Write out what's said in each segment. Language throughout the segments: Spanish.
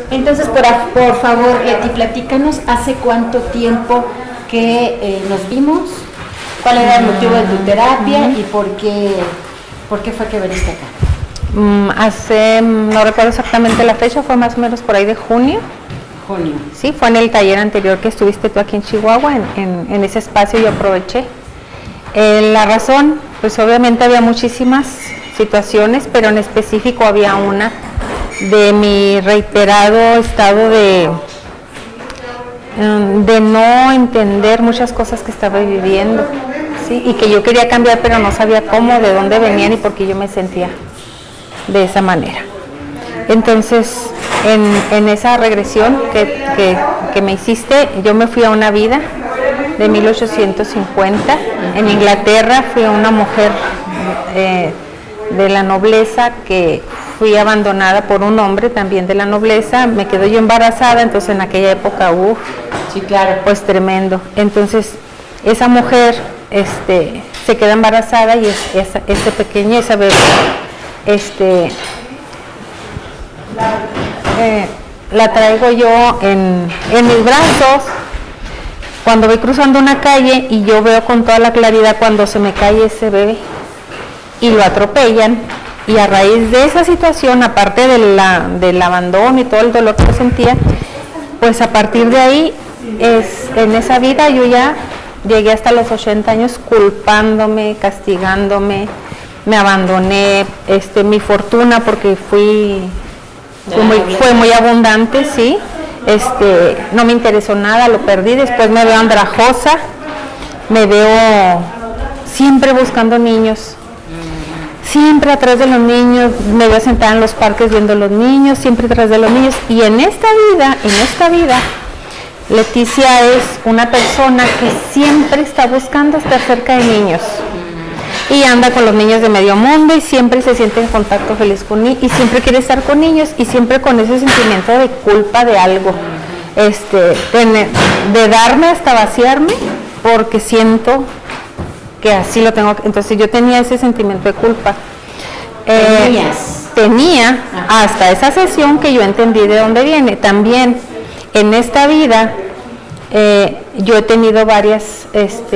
Entonces, por favor, Leti, platícanos, ¿hace cuánto tiempo que nos vimos? ¿Cuál era el motivo de tu terapia y por qué fue que viniste acá? No recuerdo exactamente la fecha, fue más o menos por ahí de junio. Junio. Sí, fue en el taller anterior que estuviste tú aquí en Chihuahua, en ese espacio yo aproveché. La razón, pues obviamente había muchísimas situaciones, pero en específico había una de mi reiterado estado de no entender muchas cosas que estaba viviendo, ¿sí? Y que yo quería cambiar, pero no sabía cómo, de dónde venían y por qué yo me sentía de esa manera. Entonces, en esa regresión que me hiciste, yo me fui a una vida de 1850. En Inglaterra fui a una mujer de la nobleza que fui abandonada por un hombre también de la nobleza, me quedo yo embarazada, entonces en aquella época, sí, claro, pues tremendo. Entonces, esa mujer se queda embarazada y ese pequeño, esa bebé, la traigo yo en mis brazos cuando voy cruzando una calle y yo veo con toda la claridad cuando se me cae ese bebé y lo atropellan, y a raíz de esa situación, aparte del abandono y todo el dolor que sentía, pues a partir de ahí, en esa vida yo ya llegué hasta los 80 años culpándome, castigándome, me abandoné, mi fortuna, porque fue muy abundante, sí, no me interesó nada, lo perdí, después me veo andrajosa, me veo siempre buscando niños, siempre atrás de los niños, me veo sentada en los parques viendo a los niños, siempre atrás de los niños, y en esta vida, Leticia es una persona que siempre está buscando estar cerca de niños, y anda con los niños de medio mundo, y siempre se siente en contacto feliz con niños, y siempre quiere estar con niños, y siempre con ese sentimiento de culpa de algo, de darme hasta vaciarme, porque siento que así lo tengo. Entonces yo tenía ese sentimiento de culpa. Tenía hasta esa sesión que yo entendí de dónde viene. También en esta vida yo he tenido varias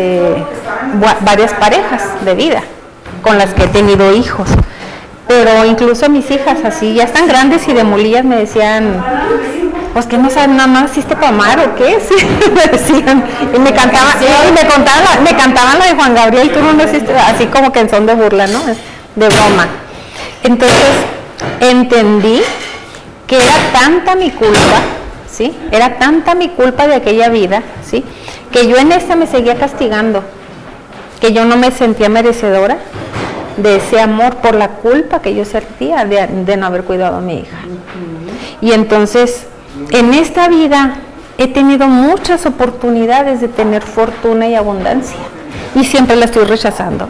parejas de vida con las que he tenido hijos, pero incluso mis hijas así ya están grandes y de mulillas me decían, pues que no saben, nada más hiciste para amar o qué, sí, me decían, y me cantaban, me cantaban la de Juan Gabriel, tú no naciste, así como que en son de burla, ¿no? De broma. Entonces entendí que era tanta mi culpa, ¿sí? Era tanta mi culpa de aquella vida, ¿sí? Que yo en esta me seguía castigando, que yo no me sentía merecedora de ese amor por la culpa que yo sentía de no haber cuidado a mi hija. Y entonces, en esta vida he tenido muchas oportunidades de tener fortuna y abundancia, y siempre la estoy rechazando,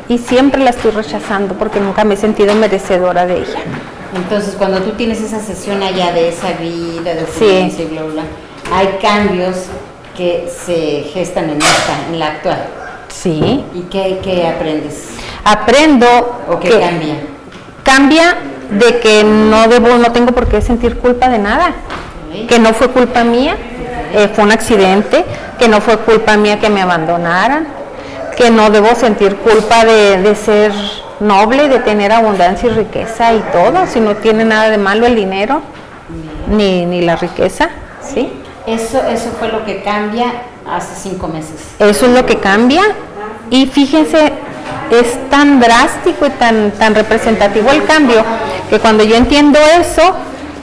porque nunca me he sentido merecedora de ella. Entonces, cuando tú tienes esa sesión allá de esa vida, de opulencia y bla, bla, hay cambios que se gestan en la actual. Sí. ¿Y qué aprendes? Aprendo. ¿O qué cambia? Cambia de que no tengo por qué sentir culpa de nada, que no fue culpa mía, fue un accidente, que no fue culpa mía que me abandonaran, que no debo sentir culpa de ser noble, de tener abundancia y riqueza y todo, si no tiene nada de malo el dinero, ni la riqueza, ¿sí? Eso fue lo que cambia hace 5 meses. Eso es lo que cambia, y fíjense, es tan drástico y tan representativo el cambio, que cuando yo entiendo eso,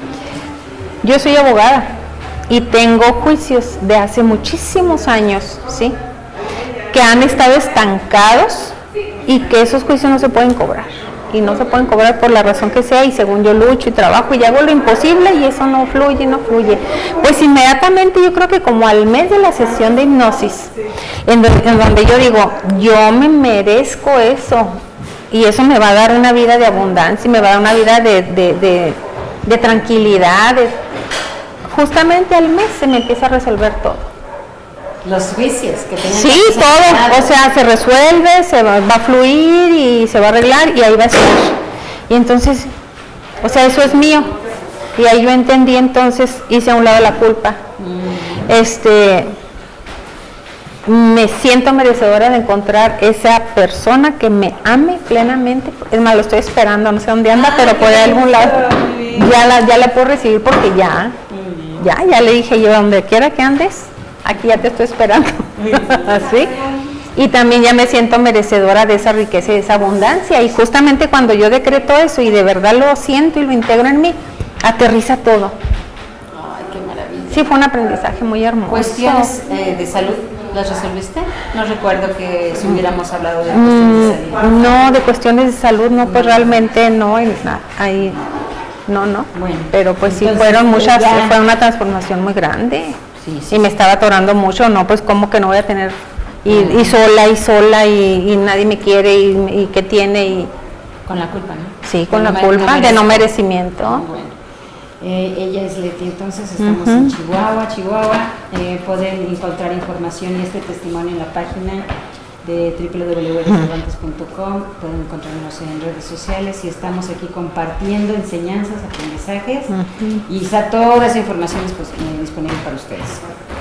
yo soy abogada y tengo juicios de hace muchísimos años, ¿sí? Que han estado estancados y que esos juicios no se pueden cobrar. Y no se pueden cobrar por la razón que sea, y según yo lucho y trabajo y hago lo imposible y eso no fluye. Pues inmediatamente, yo creo que como al mes de la sesión de hipnosis, en donde yo digo, yo me merezco eso, y eso me va a dar una vida de abundancia, y me va a dar una vida de tranquilidad, justamente al mes se me empieza a resolver todo. Los juicios que tenían. Sí, todo, o sea, se resuelve, se va a fluir y se va a arreglar y ahí va a estar. Y entonces, o sea, eso es mío. Y ahí yo entendí, entonces hice a un lado la culpa. Me siento merecedora de encontrar esa persona que me ame plenamente. Es más, lo estoy esperando, no sé dónde anda, pero por algún lado ya la puedo recibir porque ya le dije yo, donde quiera que andes, aquí ya te estoy esperando. Así. Y también ya me siento merecedora de esa riqueza y de esa abundancia. Y justamente cuando yo decreto eso y de verdad lo siento y lo integro en mí, aterriza todo. Ay, qué maravilla. Sí, fue un aprendizaje muy hermoso. ¿Cuestiones de salud las resolviste? No recuerdo que si hubiéramos hablado de cuestiones de salud. No, de cuestiones de salud, no, pues realmente no, ahí, no. Bueno, pero pues sí, entonces, fueron muchas, ya. fue una transformación muy grande. Sí. Y me estaba atorando mucho, no, pues como que no voy a tener, y sola, y nadie me quiere, y qué tiene, y... Con la culpa, ¿no? Sí, con la culpa de no merecimiento. Bueno. Ella es Leti, entonces estamos en Chihuahua. Pueden encontrar información y este testimonio en la página de www.cervantes.com. Pueden encontrarnos en redes sociales y estamos aquí compartiendo enseñanzas, aprendizajes y está toda esa información disponible para ustedes.